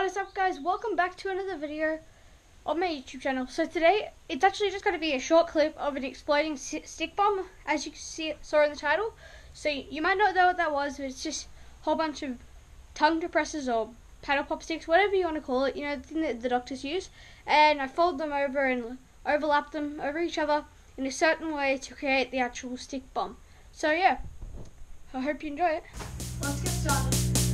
What is up, guys? Welcome back to another video on my YouTube channel. So today it's actually just going to be a short clip of an exploding stick bomb, as you saw in the title. So you might not know what that was, but it's just a whole bunch of tongue depressors or paddle pop sticks, whatever you want to call it, you know, the thing that the doctors use. And I fold them over and overlap them over each other in a certain way to create the actual stick bomb. So yeah, I hope you enjoy it. Let's get started.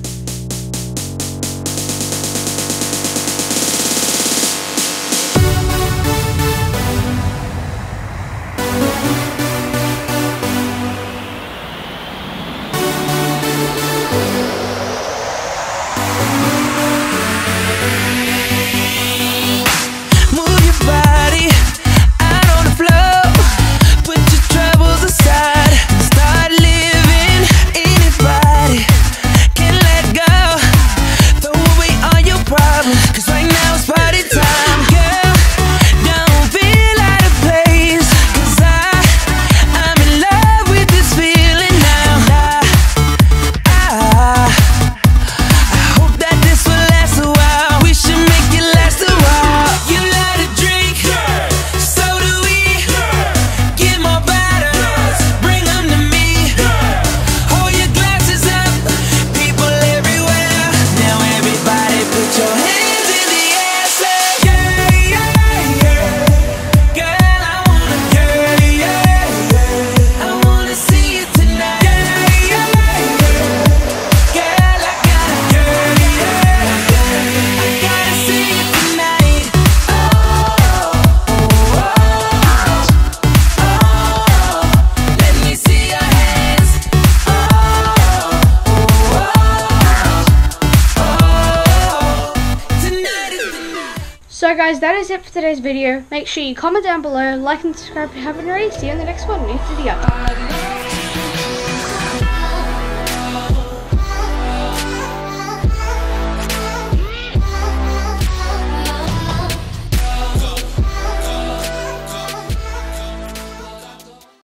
So guys, that is it for today's video. Make sure you comment down below, like and subscribe if you haven't already. See you in the next one. Video.